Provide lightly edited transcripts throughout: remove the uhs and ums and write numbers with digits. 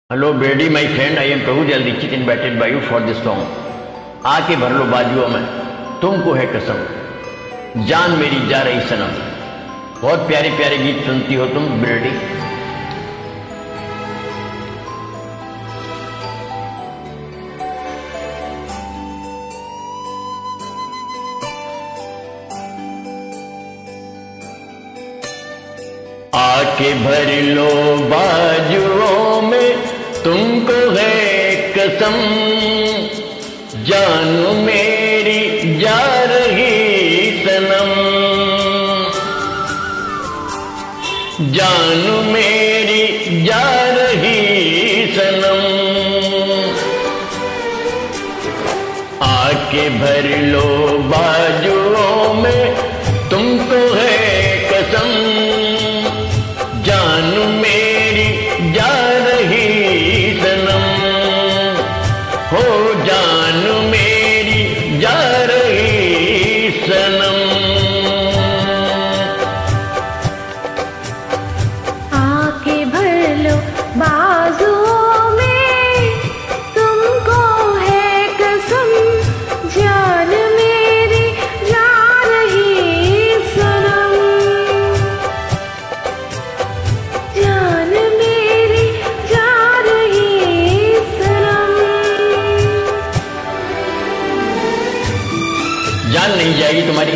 Hello buddy my friend, I am Prabhu Dayal Dikshit invited by you for this song. आके भर लो बाजुओं में, तुमको है कसम, जान मेरी जा रही सनम। बहुत प्यारे प्यारे गीत सुनती हो तुम बेडी। आके भर लो बाजुओं में, तुमको है कसम, जान मेरी जा रही सनम, जान मेरी जा रही सनम। आके भर लो बाजुओं में, तुमको है कसम, जान मेरी जा रही सनम, हो जान मेरी जा रही सनम। आके भर लो बाजुओं में, तुमको है कसम, जान मेरी जा रही सनम, जान मेरी जा रही सनम। जान नहीं जाएगी तुम्हारी।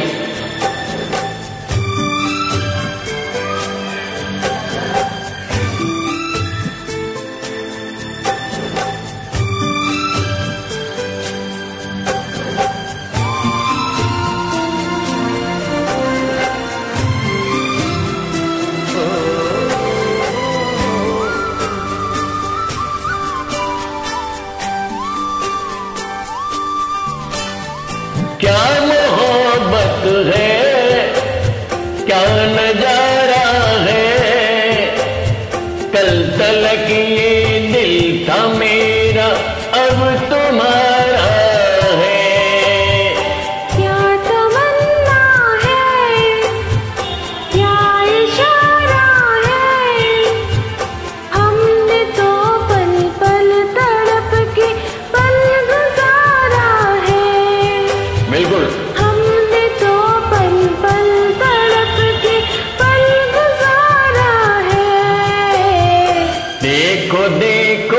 क्या मोहब्बत है, क्या नजारा है, कल तलक ये दिल था मेरा, अब तुम्हारा है। क्या तमन्ना है, क्या इशारा है, हमने तो पल पल तड़प के पल गुजारा है। बिल्कुल। हमने तो पल पल तड़प के पल गुजारा है। देखो देखो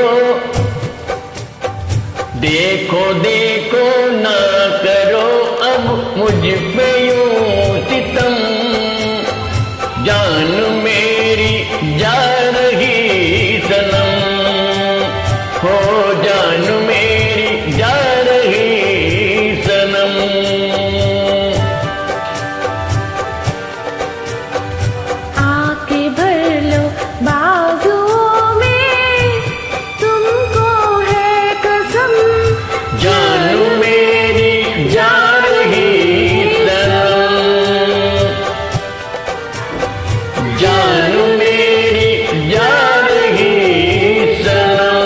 देखो देखो ना करो अब मुझ पे यूं सितम, जान मेरी जा रही सनम, हो जान मेरी जा रही सनम। आके भर लो बाजुओं में, तुमको है कसम, जान मेरी जा रही सनम, जान मेरी जा रही सनम।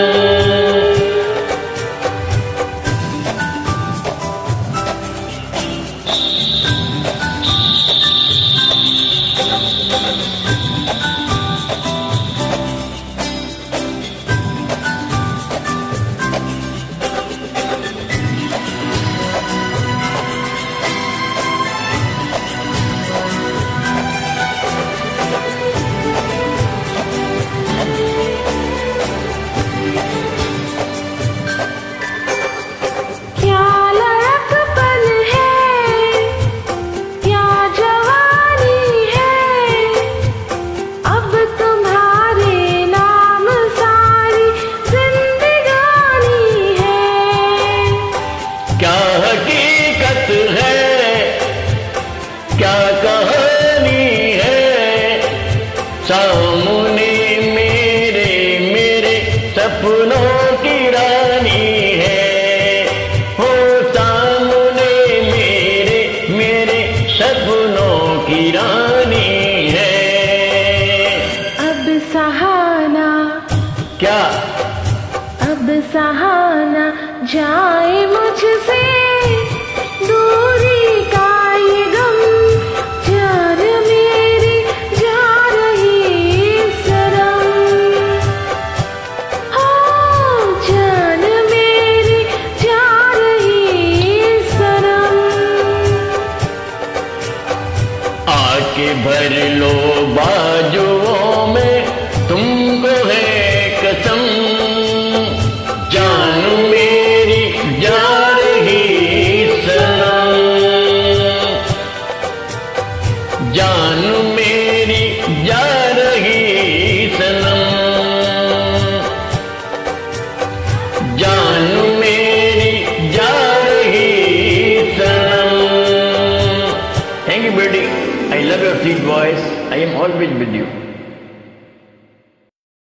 क्या लड़कपन है, क्या जवानी है, अब तुम्हारे नाम सारी जिंदगानी है। क्या हकीकत है, क्या कहानी है, सामने मेरे मेरे सपनों की रानी है, हो सामने मेरे मेरे सपनों की रानी है। अब सहाना, क्या अब सहाना जाए मुझसे, दूरी का ये गम, जान मेरी जा रही सनम। भर लो बाजुओं में, तुमको है कसम। जान मेरी जा रही सनम, जान मेरी जा रही सनम, जान मेरी जा रही सनम। Thank you, Birdie. I love your sweet voice. I am always with you.